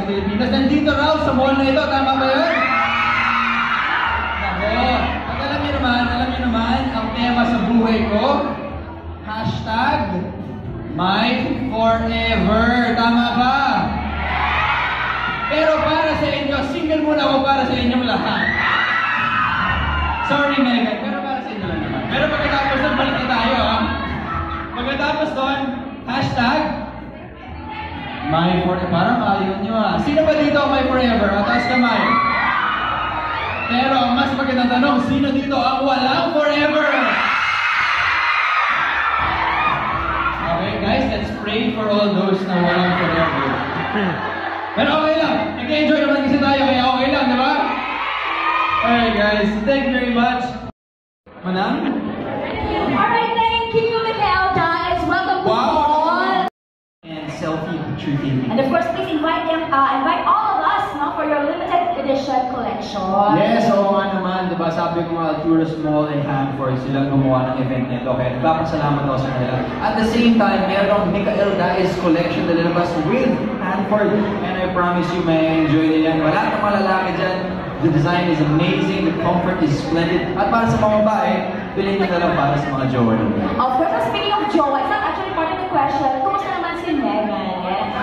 sa Pilipinas. Nandito raw sa mall na ito. Tama ba yun? Nako. At alam niyo naman, ang tema sa buhay ko, #my forever. Tama ba? Pero para sa inyo, single muna ako para sa inyong lahat. Sorry, Megan, pero para sa inyo lang naman. Pero pagkatapos doon, balik na tayo, ha? Pagkatapos doon, #my forever. Parang ayaw nyo, ha? Sino ba dito ang my forever? Taas kamay. Pero ang mas magandang tanong, sino dito ang walang forever? Okay, guys, let's pray for all those na walang forever. Pero okay lang. Nag-enjoy naman kasi tayo, kaya okay lang, di ba? Alright guys, thank you very much. Manang? Alright, thank you, Mikael, Daez. Welcome to Bohol. And selfie picture taking. And of course, please invite all of us for your limited edition collection. Yes, oo nga naman. Diba, sabi ko nga, Alturas Mall and Hanford silang gumawa ng event nito. Kaya nagpapasalamat ako sa kanila. At the same time, merong Mikael Daez collection na nilabas with Hanford. And I promise you, may enjoy nila yan. Wala nang malalaki dyan. The design is amazing, the comfort is splendid. At para sa mga babae, bilhin nyo na lang para sa mga jowa nila. Of course, speaking of jowa, it's not actually part of the question. Kumusta naman si Megan?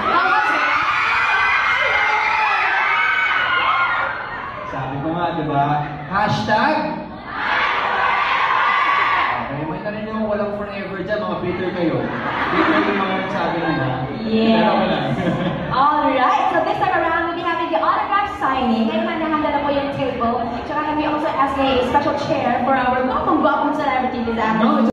Sabi ko nga, di ba? Okay, may tanin nyo walang forever dyan, mga Peter kayo. Peter yung mga nagsabi lang, ha? Yeah. Pero wala. Alright, so this time around, we'll be having the autograph signing. Ngayon nahanda na po yung table. Tsaka can we also ask a special chair for our welcome celebrity this afternoon.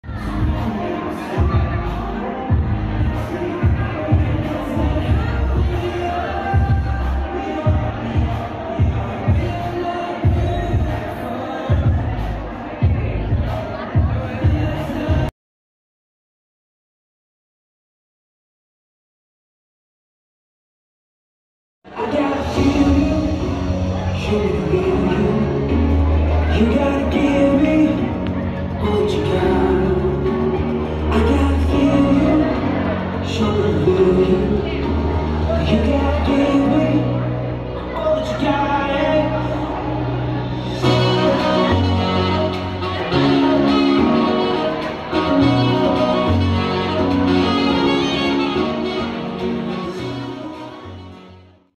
I got a feeling, should be you. You gotta get